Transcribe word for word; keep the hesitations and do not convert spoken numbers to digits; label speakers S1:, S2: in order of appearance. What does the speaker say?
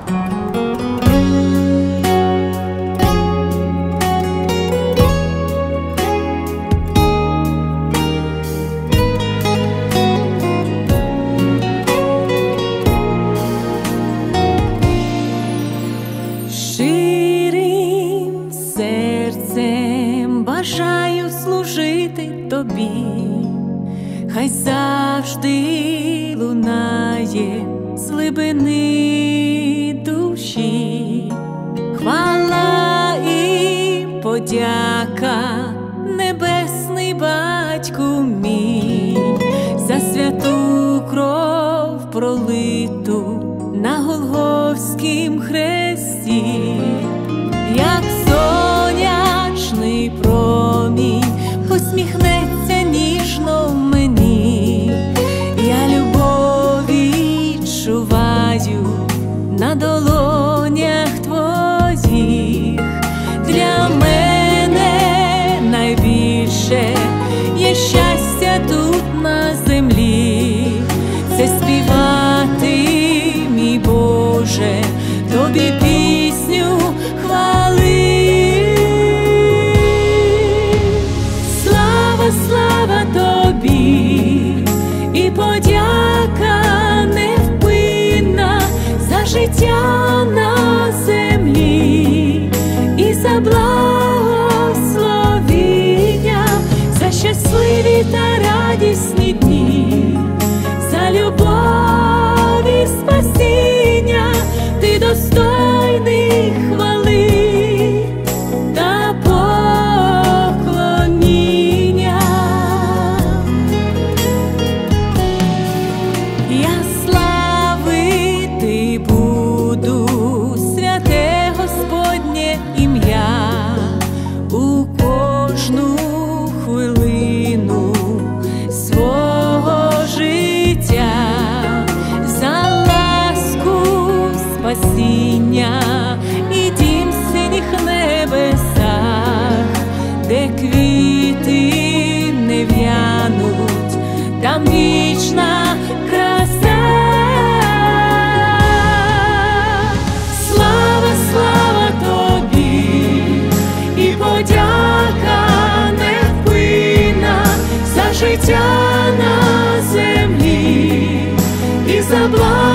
S1: Щирим серцем бажаю служити тобі, хай завжди лунає з глибини душі хвала і подяка, небесний Батьку мій, за святу кров пролиту на Голгофськім хресті, як сонячний промінь посміхнеться ніжно мені. Я любов відчуваю на долонях твоїх. Для мене найбільше є щастя тут на землі, це співати, мій Боже, тобі пісню хвали. Слава, слава тобі і подяка невпинна за життя на землі і за благословіння, за щасливі та радісні дні, за любов і спасіння. Ти достойний хвали та поклоніння. Я славити буду святе Господнє ім'я у кожну хвилину свого життя, за ласку, спасіння і дім в синіх небесах, де квіти не в'януть, там вічна краса. Слава, слава тобі і подяка невпинна за життя на землі і за благо